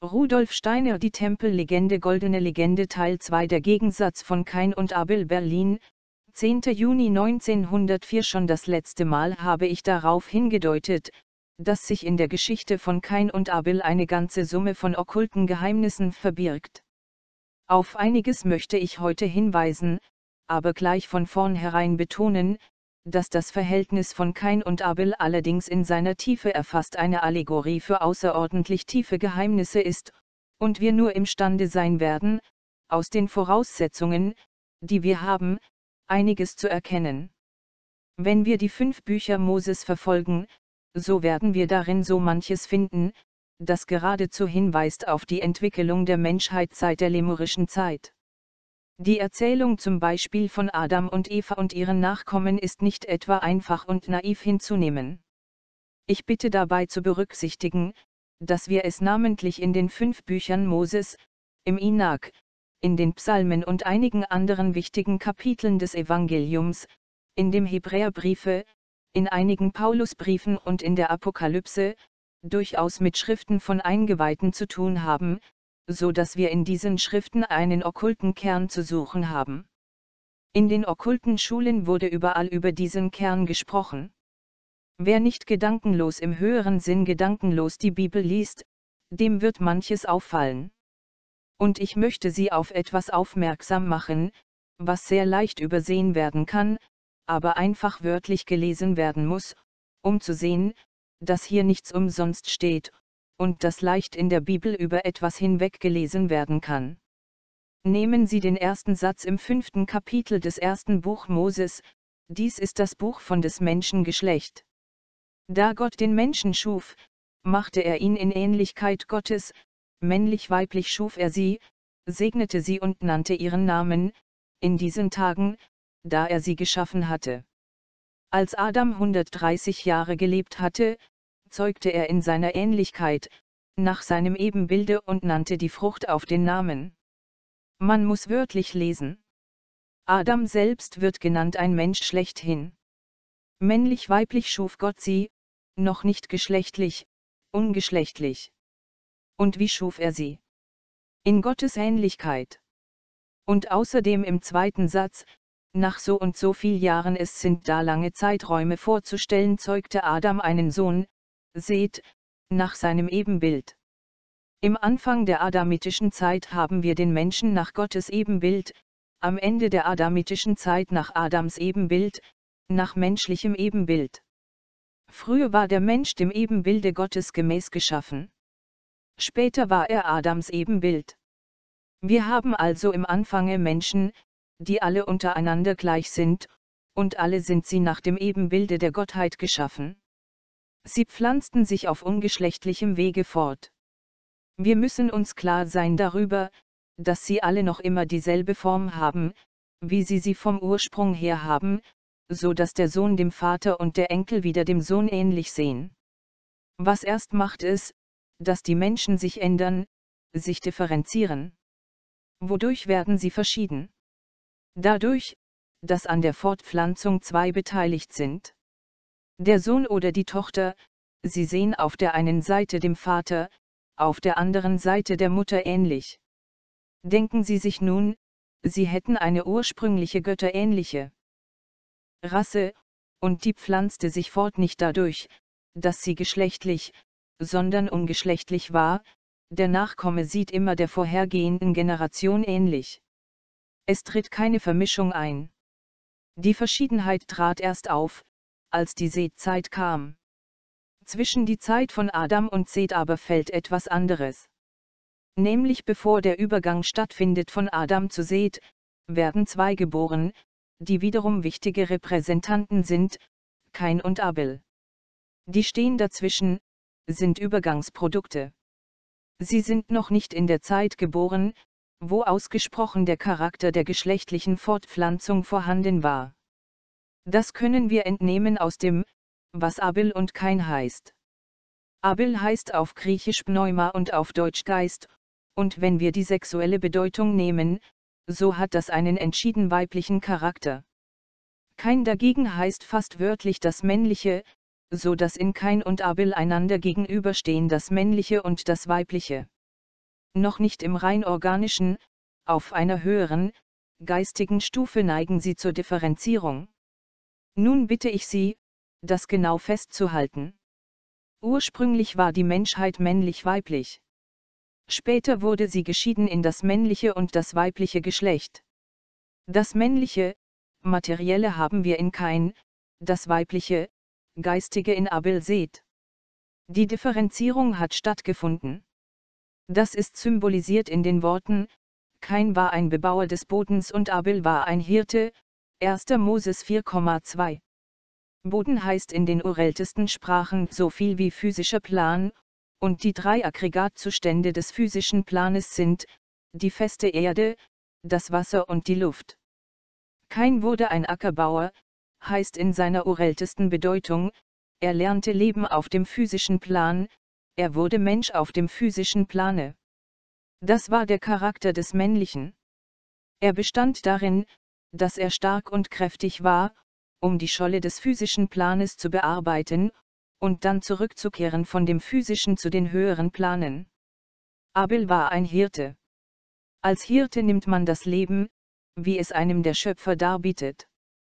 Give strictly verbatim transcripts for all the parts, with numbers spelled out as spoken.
Rudolf Steiner, die Tempellegende, Goldene Legende Teil zwei, der Gegensatz von Kain und Abel, Berlin, zehnter Juni neunzehnhundertvier. Schon das letzte Mal habe ich darauf hingedeutet, dass sich in der Geschichte von Kain und Abel eine ganze Summe von okkulten Geheimnissen verbirgt. Auf einiges möchte ich heute hinweisen, aber gleich von vornherein betonen, dass das Verhältnis von Kain und Abel allerdings in seiner Tiefe erfasst eine Allegorie für außerordentlich tiefe Geheimnisse ist, und wir nur imstande sein werden, aus den Voraussetzungen, die wir haben, einiges zu erkennen. Wenn wir die fünf Bücher Moses verfolgen, so werden wir darin so manches finden, das geradezu hinweist auf die Entwicklung der Menschheit seit der lemurischen Zeit. Die Erzählung zum Beispiel von Adam und Eva und ihren Nachkommen ist nicht etwa einfach und naiv hinzunehmen. Ich bitte dabei zu berücksichtigen, dass wir es namentlich in den fünf Büchern Moses, im Inak, in den Psalmen und einigen anderen wichtigen Kapiteln des Evangeliums, in dem Hebräerbriefe, in einigen Paulusbriefen und in der Apokalypse, durchaus mit Schriften von Eingeweihten zu tun haben, so dass wir in diesen Schriften einen okkulten Kern zu suchen haben. In den okkulten Schulen wurde überall über diesen Kern gesprochen. Wer nicht gedankenlos im höheren Sinn gedankenlos die Bibel liest, dem wird manches auffallen. Und ich möchte Sie auf etwas aufmerksam machen, was sehr leicht übersehen werden kann, aber einfach wörtlich gelesen werden muss, um zu sehen, dass hier nichts umsonst steht, und das leicht in der Bibel über etwas hinweg gelesen werden kann. Nehmen Sie den ersten Satz im fünften Kapitel des ersten Buch Moses: Dies ist das Buch von des Menschen Geschlecht. Da Gott den Menschen schuf, machte er ihn in Ähnlichkeit Gottes, männlich-weiblich schuf er sie, segnete sie und nannte ihren Namen, in diesen Tagen, da er sie geschaffen hatte. Als Adam hundertdreißig Jahre gelebt hatte, zeugte er in seiner Ähnlichkeit, nach seinem Ebenbilde und nannte die Frucht auf den Namen. Man muss wörtlich lesen. Adam selbst wird genannt ein Mensch schlechthin. Männlich-weiblich schuf Gott sie, noch nicht geschlechtlich, ungeschlechtlich. Und wie schuf er sie? In Gottes Ähnlichkeit. Und außerdem im zweiten Satz: Nach so und so viel Jahren, es sind da lange Zeiträume vorzustellen, zeugte Adam einen Sohn, Seth, nach seinem Ebenbild. Im Anfang der adamitischen Zeit haben wir den Menschen nach Gottes Ebenbild, am Ende der adamitischen Zeit nach Adams Ebenbild, nach menschlichem Ebenbild. Früher war der Mensch dem Ebenbilde Gottes gemäß geschaffen. Später war er Adams Ebenbild. Wir haben also im Anfange Menschen, die alle untereinander gleich sind, und alle sind sie nach dem Ebenbilde der Gottheit geschaffen. Sie pflanzten sich auf ungeschlechtlichem Wege fort. Wir müssen uns klar sein darüber, dass sie alle noch immer dieselbe Form haben, wie sie sie vom Ursprung her haben, so dass der Sohn dem Vater und der Enkel wieder dem Sohn ähnlich sehen. Was erst macht es, dass die Menschen sich ändern, sich differenzieren. Wodurch werden sie verschieden? Dadurch, dass an der Fortpflanzung zwei beteiligt sind. Der Sohn oder die Tochter, sie sehen auf der einen Seite dem Vater, auf der anderen Seite der Mutter ähnlich. Denken Sie sich nun, sie hätten eine ursprüngliche götterähnliche Rasse, und die pflanzte sich fort nicht dadurch, dass sie geschlechtlich, sondern ungeschlechtlich war, der Nachkomme sieht immer der vorhergehenden Generation ähnlich. Es tritt keine Vermischung ein. Die Verschiedenheit trat erst auf, als die Seth-Zeit kam. Zwischen die Zeit von Adam und Seth aber fällt etwas anderes. Nämlich bevor der Übergang stattfindet von Adam zu Seth, werden zwei geboren, die wiederum wichtige Repräsentanten sind, Kain und Abel. Die stehen dazwischen, sind Übergangsprodukte. Sie sind noch nicht in der Zeit geboren, wo ausgesprochen der Charakter der geschlechtlichen Fortpflanzung vorhanden war. Das können wir entnehmen aus dem, was Abel und Kain heißt. Abel heißt auf Griechisch Pneuma und auf Deutsch Geist, und wenn wir die sexuelle Bedeutung nehmen, so hat das einen entschieden weiblichen Charakter. Kain dagegen heißt fast wörtlich das Männliche, so dass in Kain und Abel einander gegenüberstehen das Männliche und das Weibliche. noch nicht im rein organischen, auf einer höheren, geistigen Stufe neigen sie zur Differenzierung. Nun bitte ich Sie, das genau festzuhalten. Ursprünglich war die Menschheit männlich-weiblich. Später wurde sie geschieden in das männliche und das weibliche Geschlecht. Das männliche, materielle haben wir in Kain, das weibliche, geistige in Abel Seth. Die Differenzierung hat stattgefunden. Das ist symbolisiert in den Worten: Kain war ein Bebauer des Bodens und Abel war ein Hirte, erster Moses vier Komma zwei. Boden heißt in den urältesten Sprachen so viel wie physischer Plan, und die drei Aggregatzustände des physischen Planes sind die feste Erde, das Wasser und die Luft. Kain wurde ein Ackerbauer, heißt in seiner urältesten Bedeutung, er lernte Leben auf dem physischen Plan, er wurde Mensch auf dem physischen Plane. Das war der Charakter des Männlichen. Er bestand darin, dass er stark und kräftig war, um die Scholle des physischen Planes zu bearbeiten, und dann zurückzukehren von dem physischen zu den höheren Planen. Abel war ein Hirte. Als Hirte nimmt man das Leben, wie es einem der Schöpfer darbietet.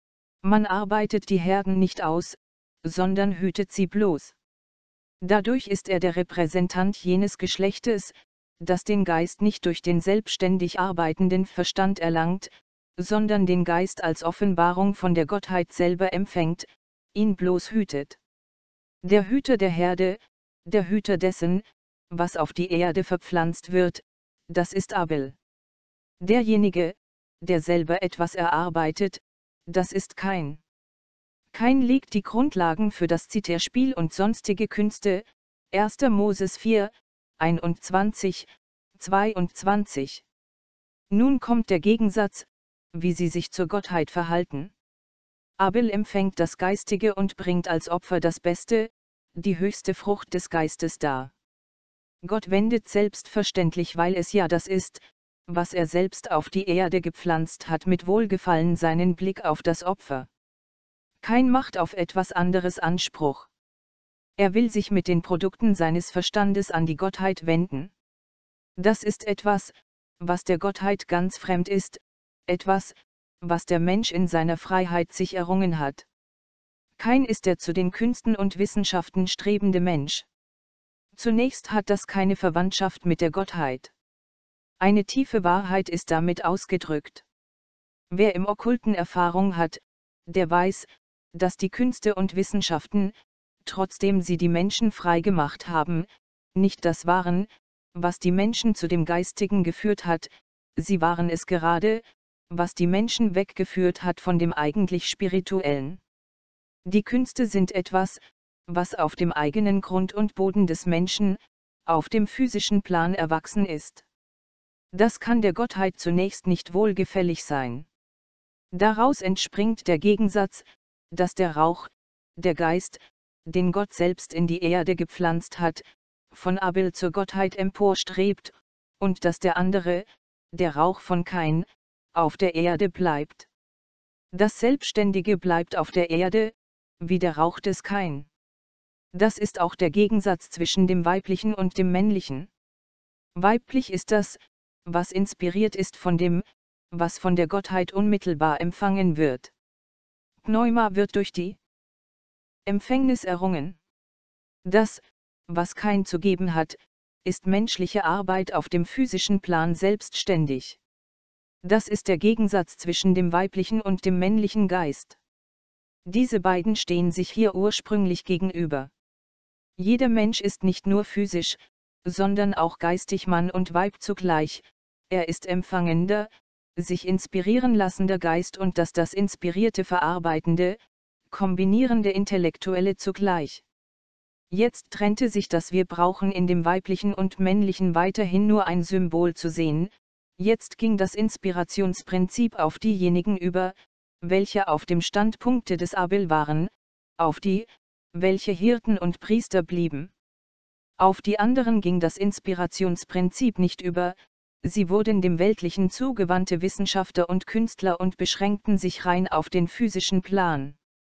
Man arbeitet die Herden nicht aus, sondern hütet sie bloß. Dadurch ist er der Repräsentant jenes Geschlechtes, das den Geist nicht durch den selbstständig arbeitenden Verstand erlangt, sondern den Geist als Offenbarung von der Gottheit selber empfängt, ihn bloß hütet. Der Hüter der Herde, der Hüter dessen, was auf die Erde verpflanzt wird, das ist Abel. Derjenige, der selber etwas erarbeitet, das ist Kain. Kain legt die Grundlagen für das Zitherspiel und sonstige Künste, erster Moses vier, einundzwanzig, zweiundzwanzig. Nun kommt der Gegensatz, wie sie sich zur Gottheit verhalten. Abel empfängt das Geistige und bringt als Opfer das Beste, die höchste Frucht des Geistes dar. Gott wendet selbstverständlich, weil es ja das ist, was er selbst auf die Erde gepflanzt hat, mit Wohlgefallen seinen Blick auf das Opfer. Kain macht auf etwas anderes Anspruch. Er will sich mit den Produkten seines Verstandes an die Gottheit wenden. Das ist etwas, was der Gottheit ganz fremd ist, etwas, was der Mensch in seiner Freiheit sich errungen hat. Kain ist der zu den Künsten und Wissenschaften strebende Mensch. Zunächst hat das keine Verwandtschaft mit der Gottheit. Eine tiefe Wahrheit ist damit ausgedrückt. Wer im Okkulten Erfahrung hat, der weiß, dass die Künste und Wissenschaften, trotzdem sie die Menschen frei gemacht haben, nicht das waren, was die Menschen zu dem Geistigen geführt hat, sie waren es gerade, was die Menschen weggeführt hat von dem eigentlich Spirituellen. Die Künste sind etwas, was auf dem eigenen Grund und Boden des Menschen, auf dem physischen Plan erwachsen ist. Das kann der Gottheit zunächst nicht wohlgefällig sein. Daraus entspringt der Gegensatz, dass der Rauch, der Geist, den Gott selbst in die Erde gepflanzt hat, von Abel zur Gottheit emporstrebt, und dass der andere, der Rauch von Kain, auf der Erde bleibt. Das Selbstständige bleibt auf der Erde, wie der Rauch des Kain. Das ist auch der Gegensatz zwischen dem Weiblichen und dem Männlichen. Weiblich ist das, was inspiriert ist von dem, was von der Gottheit unmittelbar empfangen wird. Pneuma wird durch die Empfängnis errungen. Das, was Kain zu geben hat, ist menschliche Arbeit auf dem physischen Plan selbstständig. Das ist der Gegensatz zwischen dem weiblichen und dem männlichen Geist. Diese beiden stehen sich hier ursprünglich gegenüber. Jeder Mensch ist nicht nur physisch, sondern auch geistig Mann und Weib zugleich, er ist empfangender, sich inspirieren lassender Geist und das das inspirierte verarbeitende, kombinierende Intellektuelle zugleich. Jetzt trennte sich das Wir brauchen in dem Weiblichen und Männlichen weiterhin nur ein Symbol zu sehen, jetzt ging das Inspirationsprinzip auf diejenigen über, welche auf dem Standpunkte des Abel waren, auf die, welche Hirten und Priester blieben. Auf die anderen ging das Inspirationsprinzip nicht über, sie wurden dem Weltlichen zugewandte Wissenschaftler und Künstler und beschränkten sich rein auf den physischen Plan.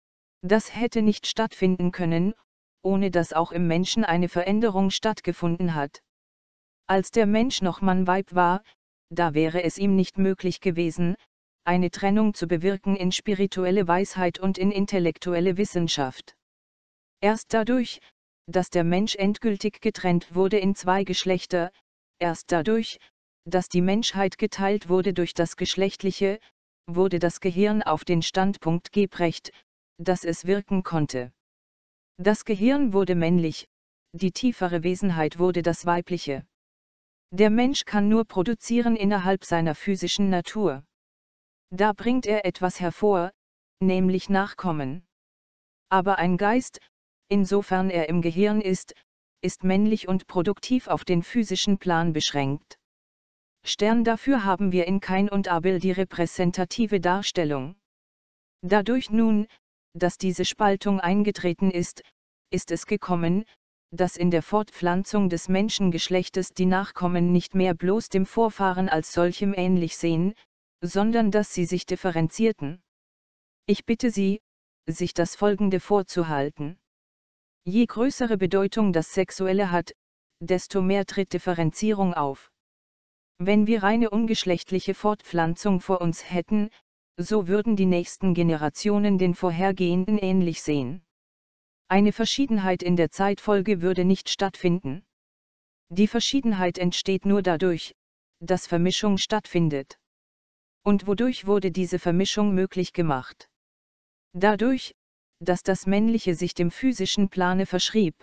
Das hätte nicht stattfinden können, ohne dass auch im Menschen eine Veränderung stattgefunden hat. Als der Mensch noch Mann-Weib war, da wäre es ihm nicht möglich gewesen, eine Trennung zu bewirken in spirituelle Weisheit und in intellektuelle Wissenschaft. Erst dadurch, dass der Mensch endgültig getrennt wurde in zwei Geschlechter, erst dadurch, dass die Menschheit geteilt wurde durch das Geschlechtliche, wurde das Gehirn auf den Standpunkt gebracht, dass es wirken konnte. Das Gehirn wurde männlich, die tiefere Wesenheit wurde das Weibliche. Der Mensch kann nur produzieren innerhalb seiner physischen Natur. Da bringt er etwas hervor, nämlich Nachkommen. Aber ein Geist, insofern er im Gehirn ist, ist männlich und produktiv auf den physischen Plan beschränkt. Stern dafür haben wir in Kain und Abel die repräsentative Darstellung. Dadurch nun, dass diese Spaltung eingetreten ist, ist es gekommen, dass in der Fortpflanzung des Menschengeschlechtes die Nachkommen nicht mehr bloß dem Vorfahren als solchem ähnlich sehen, sondern dass sie sich differenzierten. Ich bitte Sie, sich das Folgende vorzuhalten. Je größere Bedeutung das Sexuelle hat, desto mehr tritt Differenzierung auf. Wenn wir reine ungeschlechtliche Fortpflanzung vor uns hätten, so würden die nächsten Generationen den vorhergehenden ähnlich sehen. Eine Verschiedenheit in der Zeitfolge würde nicht stattfinden. Die Verschiedenheit entsteht nur dadurch, dass Vermischung stattfindet. Und wodurch wurde diese Vermischung möglich gemacht? Dadurch, dass das Männliche sich dem physischen Plane verschrieb.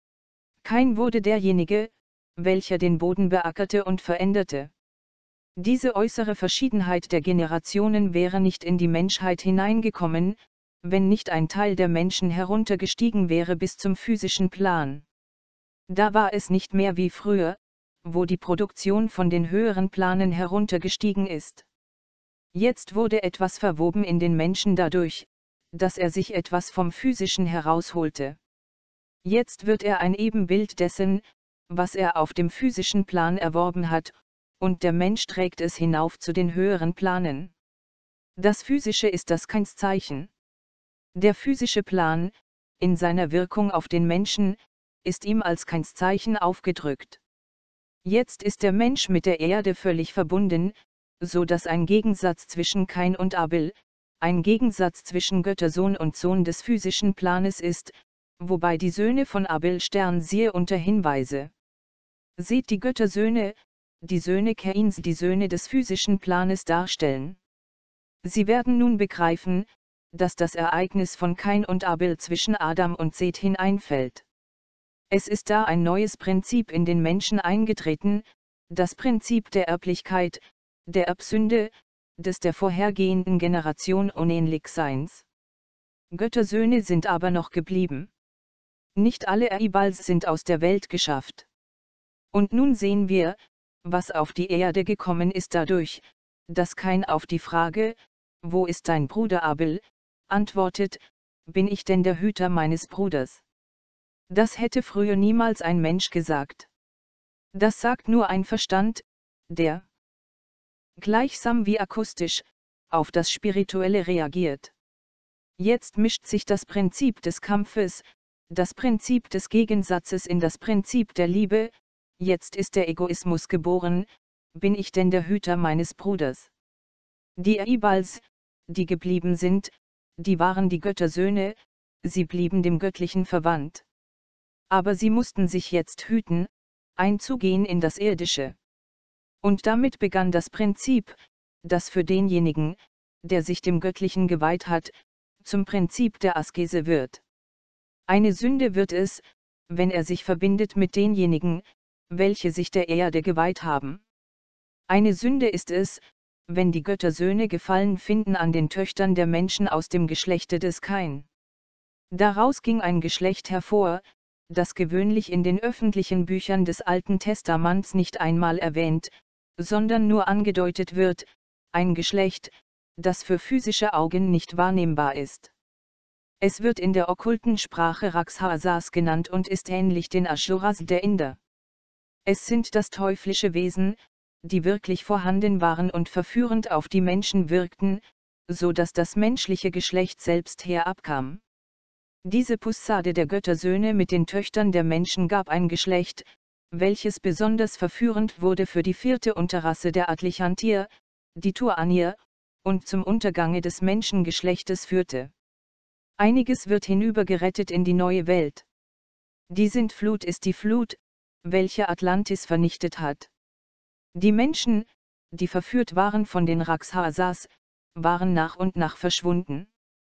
Kain wurde derjenige, welcher den Boden beackerte und veränderte. Diese äußere Verschiedenheit der Generationen wäre nicht in die Menschheit hineingekommen, wenn nicht ein Teil der Menschen heruntergestiegen wäre bis zum physischen Plan. Da war es nicht mehr wie früher, wo die Produktion von den höheren Planen heruntergestiegen ist. Jetzt wurde etwas verwoben in den Menschen dadurch, dass er sich etwas vom Physischen herausholte. Jetzt wird er ein Ebenbild dessen, was er auf dem physischen Plan erworben hat, und der Mensch trägt es hinauf zu den höheren Planen. Das Physische ist das Keinszeichen. Der physische Plan, in seiner Wirkung auf den Menschen, ist ihm als Keinszeichen aufgedrückt. Jetzt ist der Mensch mit der Erde völlig verbunden, so dass ein Gegensatz zwischen Kain und Abel, ein Gegensatz zwischen Göttersohn und Sohn des physischen Planes ist, wobei die Söhne von Abel Stern siehe unter Hinweise. Seht die Göttersöhne, die Söhne Kains die Söhne des physischen Planes darstellen. Sie werden nun begreifen, dass das Ereignis von Kain und Abel zwischen Adam und Seth hineinfällt. Es ist da ein neues Prinzip in den Menschen eingetreten, das Prinzip der Erblichkeit, der Erbsünde, des der vorhergehenden Generation Unähnlichseins. Göttersöhne sind aber noch geblieben. Nicht alle Eibals sind aus der Welt geschafft. Und nun sehen wir, was auf die Erde gekommen ist dadurch, dass Kain auf die Frage, wo ist dein Bruder Abel, antwortet, bin ich denn der Hüter meines Bruders? Das hätte früher niemals ein Mensch gesagt. Das sagt nur ein Verstand, der, gleichsam wie akustisch, auf das Spirituelle reagiert. Jetzt mischt sich das Prinzip des Kampfes, das Prinzip des Gegensatzes in das Prinzip der Liebe, jetzt ist der Egoismus geboren, bin ich denn der Hüter meines Bruders? Die Eibals, die geblieben sind, die waren die Göttersöhne, sie blieben dem Göttlichen verwandt. Aber sie mussten sich jetzt hüten, einzugehen in das Irdische. Und damit begann das Prinzip, das für denjenigen, der sich dem Göttlichen geweiht hat, zum Prinzip der Askese wird. Eine Sünde wird es, wenn er sich verbindet mit denjenigen, welche sich der Erde geweiht haben. Eine Sünde ist es, wenn die Göttersöhne Gefallen finden an den Töchtern der Menschen aus dem Geschlechte des Kain. Daraus ging ein Geschlecht hervor, das gewöhnlich in den öffentlichen Büchern des Alten Testaments nicht einmal erwähnt, sondern nur angedeutet wird, ein Geschlecht, das für physische Augen nicht wahrnehmbar ist. Es wird in der okkulten Sprache Rakshasas genannt und ist ähnlich den Asuras der Inder. Es sind das teuflische Wesen, die wirklich vorhanden waren und verführend auf die Menschen wirkten, so dass das menschliche Geschlecht selbst herabkam. Diese Poussade der Göttersöhne mit den Töchtern der Menschen gab ein Geschlecht, welches besonders verführend wurde für die vierte Unterrasse der Atlichantier, die Tuanier, und zum Untergange des Menschengeschlechtes führte. Einiges wird hinübergerettet in die neue Welt. Die Sintflut ist die Flut, welche Atlantis vernichtet hat. Die Menschen, die verführt waren von den Rakshasas, waren nach und nach verschwunden.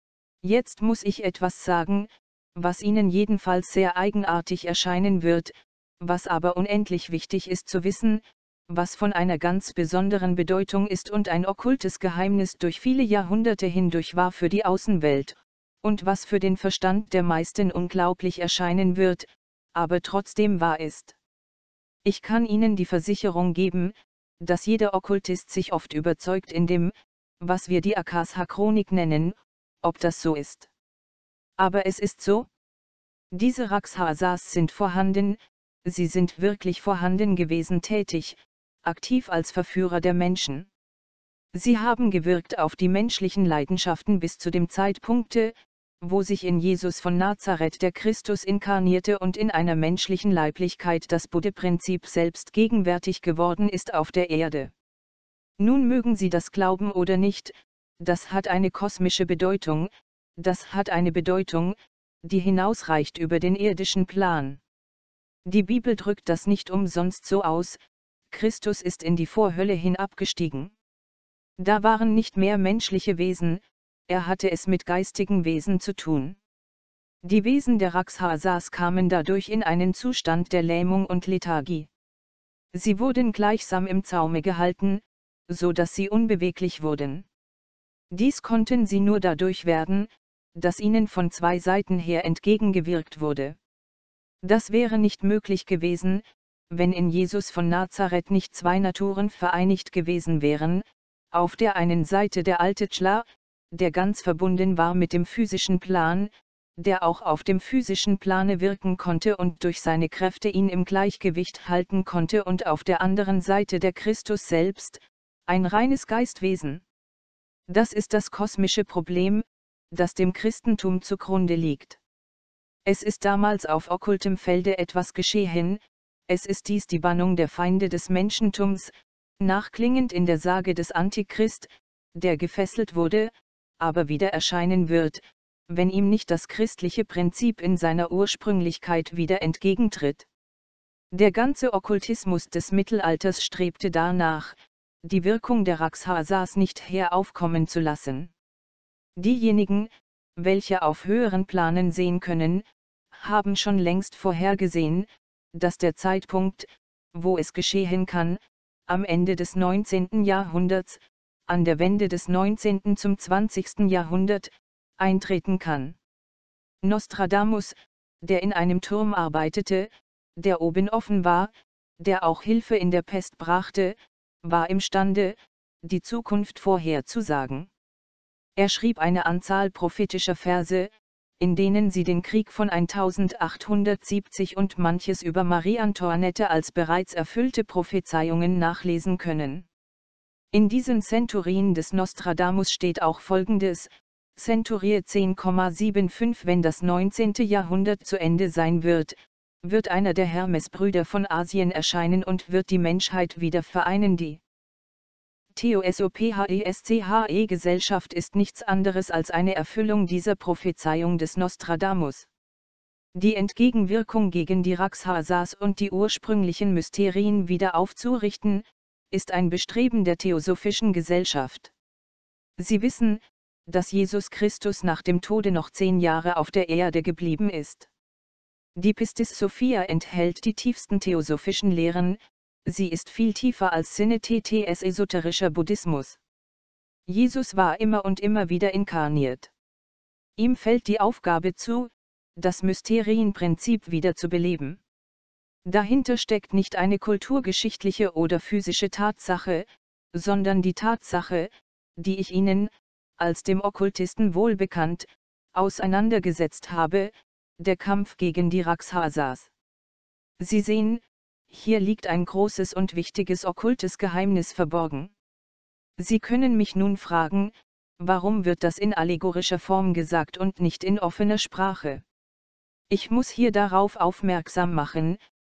Jetzt muss ich etwas sagen, was Ihnen jedenfalls sehr eigenartig erscheinen wird, was aber unendlich wichtig ist zu wissen, was von einer ganz besonderen Bedeutung ist und ein okkultes Geheimnis durch viele Jahrhunderte hindurch war für die Außenwelt, und was für den Verstand der meisten unglaublich erscheinen wird, aber trotzdem wahr ist. Ich kann Ihnen die Versicherung geben, dass jeder Okkultist sich oft überzeugt in dem, was wir die Akasha-Chronik nennen, ob das so ist. Aber es ist so. Diese Rakshasas sind vorhanden, sie sind wirklich vorhanden gewesen, tätig, aktiv als Verführer der Menschen. Sie haben gewirkt auf die menschlichen Leidenschaften bis zu dem Zeitpunkte, wo sich in Jesus von Nazareth der Christus inkarnierte und in einer menschlichen Leiblichkeit das Buddha-Prinzip selbst gegenwärtig geworden ist auf der Erde. Nun mögen Sie das glauben oder nicht, das hat eine kosmische Bedeutung, das hat eine Bedeutung, die hinausreicht über den irdischen Plan. Die Bibel drückt das nicht umsonst so aus: Christus ist in die Vorhölle hinabgestiegen. Da waren nicht mehr menschliche Wesen, er hatte es mit geistigen Wesen zu tun. Die Wesen der Rakshasas kamen dadurch in einen Zustand der Lähmung und Lethargie. Sie wurden gleichsam im Zaume gehalten, so dass sie unbeweglich wurden. Dies konnten sie nur dadurch werden, dass ihnen von zwei Seiten her entgegengewirkt wurde. Das wäre nicht möglich gewesen, wenn in Jesus von Nazareth nicht zwei Naturen vereinigt gewesen wären, auf der einen Seite der alte Tschla, der ganz verbunden war mit dem physischen Plan, der auch auf dem physischen Plane wirken konnte und durch seine Kräfte ihn im Gleichgewicht halten konnte, und auf der anderen Seite der Christus selbst, ein reines Geistwesen. Das ist das kosmische Problem, das dem Christentum zugrunde liegt. Es ist damals auf okkultem Felde etwas geschehen, es ist dies die Bannung der Feinde des Menschentums, nachklingend in der Sage des Antichrist, der gefesselt wurde, aber wieder erscheinen wird, wenn ihm nicht das christliche Prinzip in seiner Ursprünglichkeit wieder entgegentritt. Der ganze Okkultismus des Mittelalters strebte danach, die Wirkung der Rakshasas nicht heraufkommen zu lassen. Diejenigen, welche auf höheren Planen sehen können, haben schon längst vorhergesehen, dass der Zeitpunkt, wo es geschehen kann, am Ende des neunzehnten Jahrhunderts, an der Wende des neunzehnten zum zwanzigsten Jahrhundert, eintreten kann. Nostradamus, der in einem Turm arbeitete, der oben offen war, der auch Hilfe in der Pest brachte, war imstande, die Zukunft vorherzusagen. Er schrieb eine Anzahl prophetischer Verse, in denen Sie den Krieg von eintausendachthundertsiebzig und manches über Marie Antoinette als bereits erfüllte Prophezeiungen nachlesen können. In diesen Zenturien des Nostradamus steht auch Folgendes: Zenturie zehn Komma fünfundsiebzig Wenn das neunzehnte Jahrhundert zu Ende sein wird, wird einer der Hermesbrüder von Asien erscheinen und wird die Menschheit wieder vereinen. Die TOSOPHESCHE-Gesellschaft ist nichts anderes als eine Erfüllung dieser Prophezeiung des Nostradamus. Die Entgegenwirkung gegen die Rakshasas und die ursprünglichen Mysterien wieder aufzurichten, ist ein Bestreben der Theosophischen Gesellschaft. Sie wissen, dass Jesus Christus nach dem Tode noch zehn Jahre auf der Erde geblieben ist. Die Pistis Sophia enthält die tiefsten theosophischen Lehren, sie ist viel tiefer als Sinne T T S esoterischer Buddhismus. Jesus war immer und immer wieder inkarniert. Ihm fällt die Aufgabe zu, das Mysterienprinzip wieder zu beleben. Dahinter steckt nicht eine kulturgeschichtliche oder physische Tatsache, sondern die Tatsache, die ich Ihnen, als dem Okkultisten wohlbekannt, auseinandergesetzt habe, der Kampf gegen die Rakshasas. Sie sehen, hier liegt ein großes und wichtiges okkultes Geheimnis verborgen. Sie können mich nun fragen, warum wird das in allegorischer Form gesagt und nicht in offener Sprache? Ich muss hier darauf aufmerksam machen,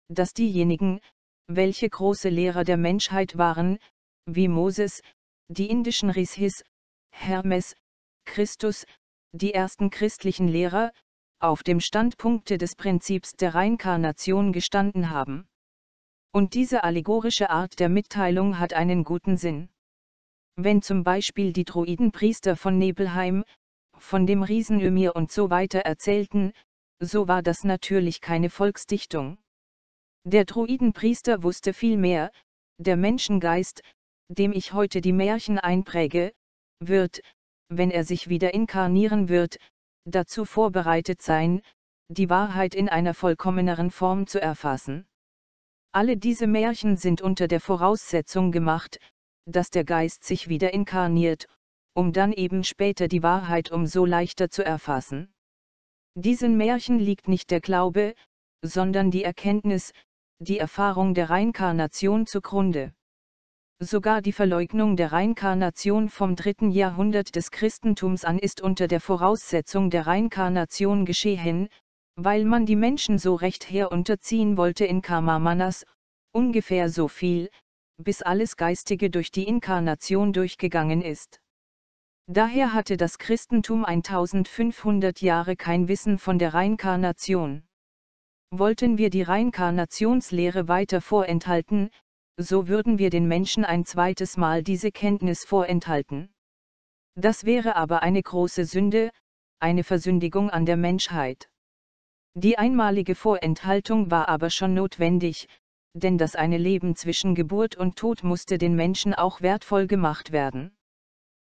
dass diejenigen, welche große Lehrer der Menschheit waren, wie Moses, die indischen Rishis, Hermes, Christus, die ersten christlichen Lehrer, auf dem Standpunkte des Prinzips der Reinkarnation gestanden haben. Und diese allegorische Art der Mitteilung hat einen guten Sinn. Wenn zum Beispiel die Druidenpriester von Nebelheim, von dem Riesen Ymir und so weiter erzählten, so war das natürlich keine Volksdichtung. Der Druidenpriester wusste viel mehr, der Menschengeist, dem ich heute die Märchen einpräge, wird, wenn er sich wieder inkarnieren wird, dazu vorbereitet sein, die Wahrheit in einer vollkommeneren Form zu erfassen. Alle diese Märchen sind unter der Voraussetzung gemacht, dass der Geist sich wieder inkarniert, um dann eben später die Wahrheit umso leichter zu erfassen. Diesen Märchen liegt nicht der Glaube, sondern die Erkenntnis, die Erfahrung der Reinkarnation zugrunde. Sogar die Verleugnung der Reinkarnation vom dritten Jahrhundert des Christentums an ist unter der Voraussetzung der Reinkarnation geschehen, weil man die Menschen so recht herunterziehen wollte in Karma-Manas, ungefähr so viel, bis alles Geistige durch die Inkarnation durchgegangen ist. Daher hatte das Christentum eintausendfünfhundert Jahre kein Wissen von der Reinkarnation. Wollten wir die Reinkarnationslehre weiter vorenthalten, so würden wir den Menschen ein zweites Mal diese Kenntnis vorenthalten. Das wäre aber eine große Sünde, eine Versündigung an der Menschheit. Die einmalige Vorenthaltung war aber schon notwendig, denn das eine Leben zwischen Geburt und Tod musste den Menschen auch wertvoll gemacht werden.